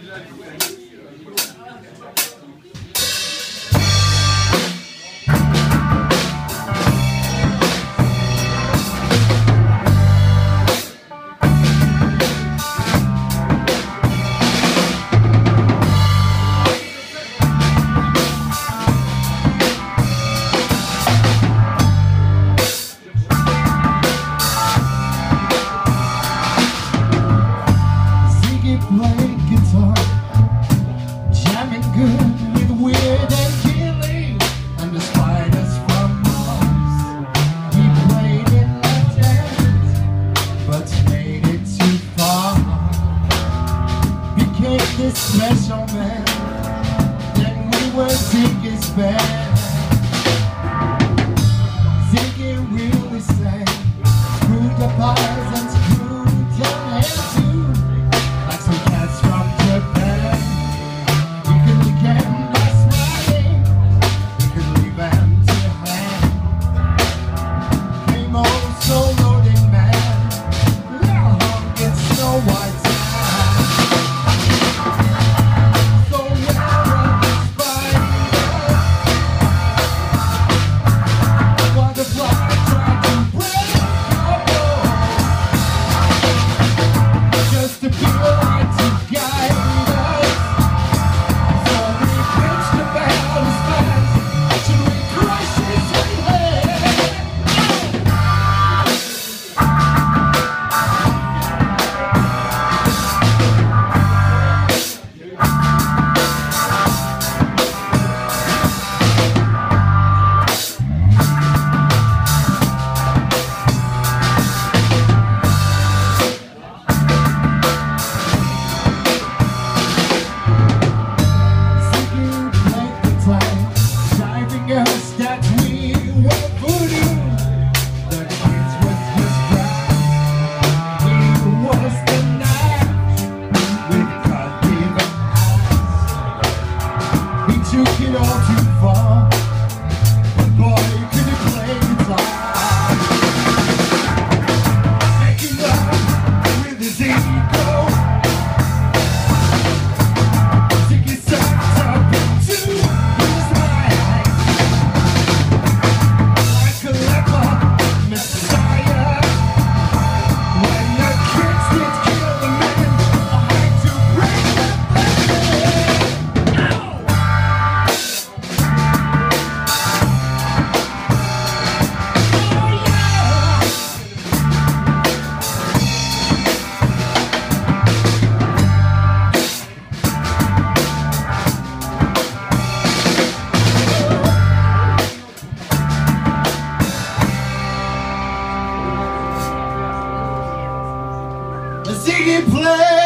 Special man, then we were Ziggy's band. Ziggy really sang, screwed up eyes and screwed down hair too, like some cats from Japan. You could look at him by smiling, you could leave hand to hand. Came home so loaded man, now hung in Snow White. Took it all too far, but boy, could you play guitar? Making love with his ego, Ziggy sucked up into his mind, like a leper messiah. When the kids did kill the man, I had to break the bed. Ziggy play.